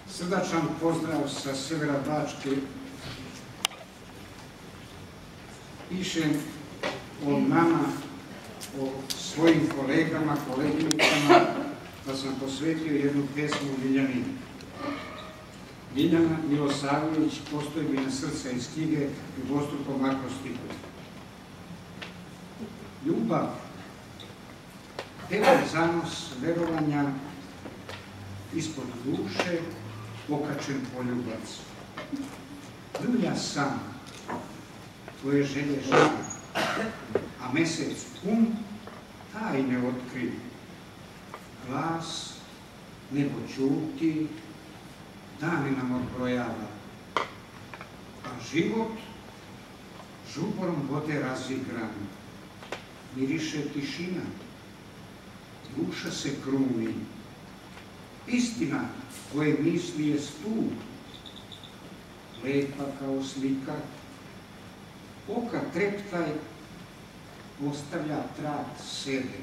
Srdačan pozdrav sa severa Bačke. Pišem o nama, o svojim kolegama, koleginicama, pa sam posvetio jednu pesmu Ljiljani. Ljiljana Milosavljević, Postojbina srca iz knjige u dvostrukom akrostiku. Ljubav, pevaj zanos verovanja ispod duše, okačen poljubac. Ljulja sam, tvoje želje žele, a mesec pun tajne otkriv. Glas nebo ćuti, dani nam odbrojava, a život žuborom vode razigran. Miriše tišina, duša se kruni, istina koje misli je stup, lepa kao slika, oka treptaj ostavlja trag sebe,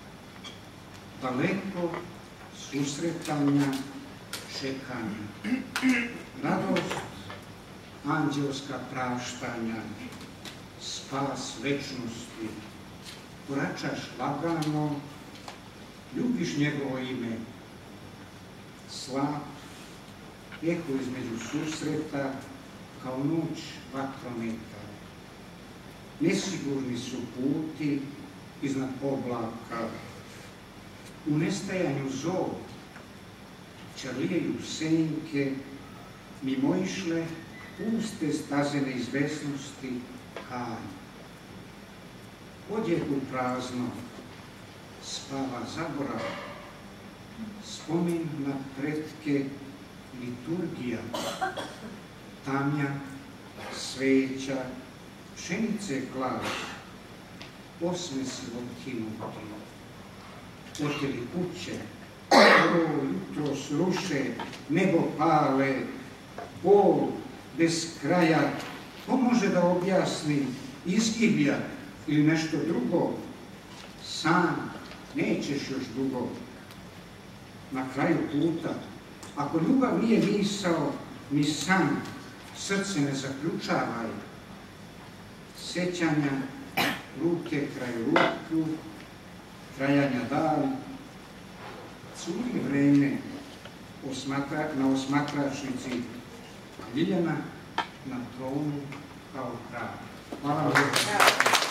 daleko susretanja, čekanja, radost anđelska praštanja, spas večnosti, koračaš lagano, ljubiš njegovo ime, slab, eho između susreta, kao noć vatrometa. Nesigurni su puti iznad oblaka, u nestajanju zov, čarlijaju senke, mimoišle puste staze neizvesnosti, haj. Odjeku prazno, spava zaborav, spomin na pretke, liturgija, tamja, sveća, pšenice glav, osmesi otkinuti, oteli kuće, jutro sruše, nebo pale, bol bez kraja, ko može da objasni izgiblja ili nešto drugo? Sam nećeš još dugo. Na kraju puta, ako ljubav nije misao, ni san, srce ne zaključavaj. Sećanja, ruke kraj ruku, trajanja dali, curi vreme na osmatračnici, a Ljiljana na tronu kao kralj. Hvala vam.